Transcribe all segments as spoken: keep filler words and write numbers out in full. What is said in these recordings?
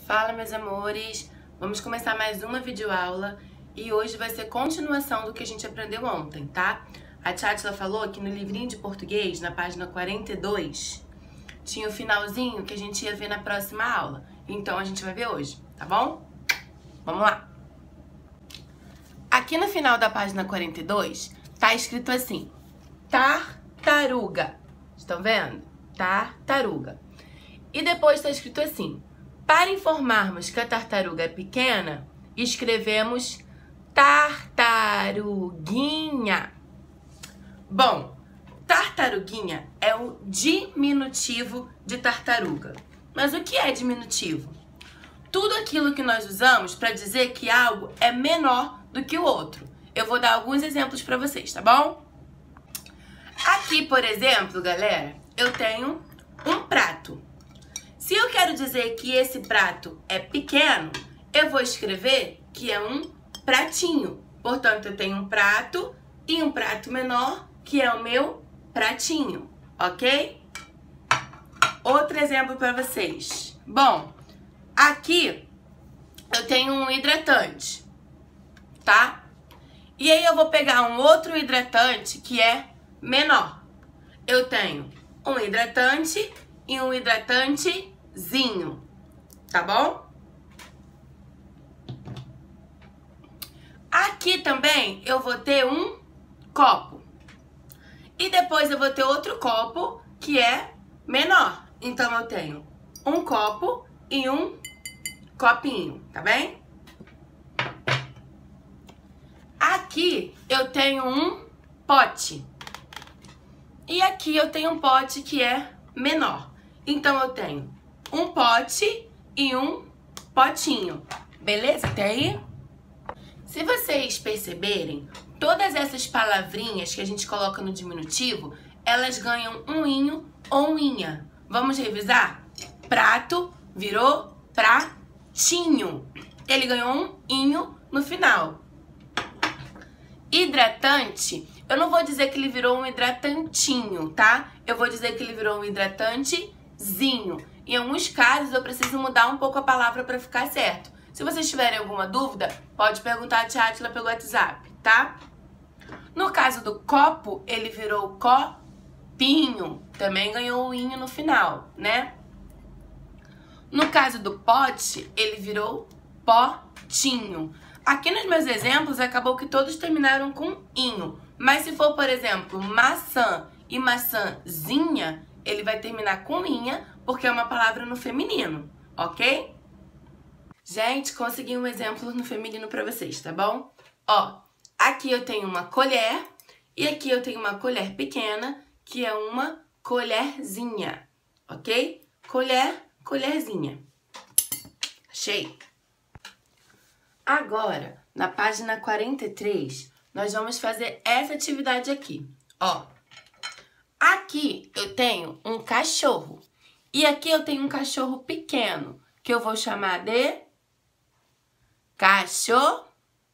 Fala, meus amores! Vamos começar mais uma videoaula e hoje vai ser continuação do que a gente aprendeu ontem, tá? A Tchatila falou que no livrinho de português, na página quarenta e dois, tinha o finalzinho que a gente ia ver na próxima aula. Então a gente vai ver hoje, tá bom? Vamos lá! Aqui no final da página quarenta e dois, tá escrito assim, tartaruga. Estão vendo? Tartaruga. E depois tá escrito assim, para informarmos que a tartaruga é pequena, escrevemos tartaruguinha. Bom, tartaruguinha é o diminutivo de tartaruga. Mas o que é diminutivo? Tudo aquilo que nós usamos para dizer que algo é menor do que o outro. Eu vou dar alguns exemplos para vocês, tá bom? Aqui, por exemplo, galera, eu tenho um prato. Se eu quero dizer que esse prato é pequeno, eu vou escrever que é um pratinho. Portanto, eu tenho um prato e um prato menor, que é o meu pratinho, ok? Outro exemplo para vocês. Bom, aqui eu tenho um hidratante, tá? E aí eu vou pegar um outro hidratante que é menor. Eu tenho um hidratante e um hidratantezinho, tá bom? Aqui também eu vou ter um copo. E depois eu vou ter outro copo que é menor. Então eu tenho um copo e um copinho, tá bem? Aqui eu tenho um pote. E aqui eu tenho um pote que é menor. Então eu tenho um pote e um potinho. Beleza? Até aí? Se vocês perceberem, todas essas palavrinhas que a gente coloca no diminutivo, elas ganham um inho ou um inha. Vamos revisar? Prato virou pratinho. Ele ganhou um inho no final. Hidratante, eu não vou dizer que ele virou um hidratantinho, tá? Eu vou dizer que ele virou um hidratantezinho. Em alguns casos, eu preciso mudar um pouco a palavra para ficar certo. Se vocês tiverem alguma dúvida, pode perguntar a Tchatila pelo WhatsApp, tá? No caso do copo, ele virou copinho. Também ganhou o inho no final, né? No caso do pote, ele virou potinho. Aqui nos meus exemplos, acabou que todos terminaram com inho. Mas se for, por exemplo, maçã e maçãzinha, ele vai terminar com inha, porque é uma palavra no feminino, ok? Gente, consegui um exemplo no feminino pra vocês, tá bom? Ó, aqui eu tenho uma colher e aqui eu tenho uma colher pequena, que é uma colherzinha, ok? Colher, colherzinha. Achei? Agora, na página quarenta e três, nós vamos fazer essa atividade aqui, ó. Aqui eu tenho um cachorro e aqui eu tenho um cachorro pequeno, que eu vou chamar de cachorro,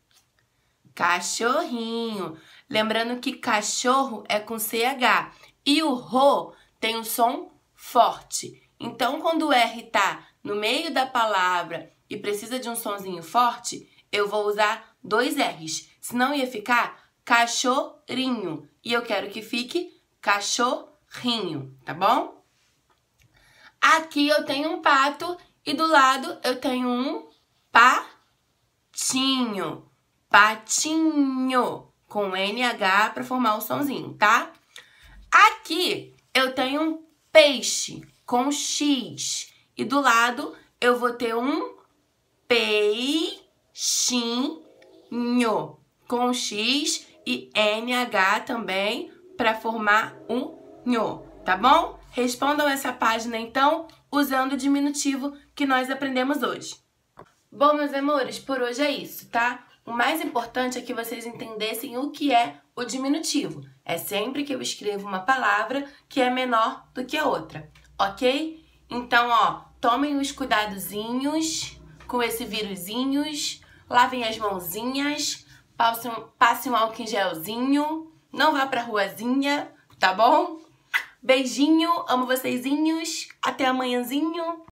cachorrinho. Lembrando que cachorro é com C H e o ro tem um som forte. Então, quando o R tá no meio da palavra e precisa de um sonzinho forte, eu vou usar dois R's. Senão ia ficar cachorrinho. E eu quero que fique cachorrinho, tá bom? Aqui eu tenho um pato e do lado eu tenho um patinho. Patinho. Com N H para formar o sonzinho, tá? Aqui eu tenho um peixe com X. E do lado eu vou ter um peixinho com X e N H também para formar um nho, tá bom? Respondam essa página então usando o diminutivo que nós aprendemos hoje. Bom, meus amores, por hoje é isso, tá? O mais importante é que vocês entendessem o que é o diminutivo. É sempre que eu escrevo uma palavra que é menor do que a outra, ok? Então, ó, tomem os cuidadozinhos com esse vírusinhos, lavem as mãozinhas, passem, passem um álcool em gelzinho, não vá pra ruazinha, tá bom? Beijinho, amo vocêsinhos, até amanhãzinho.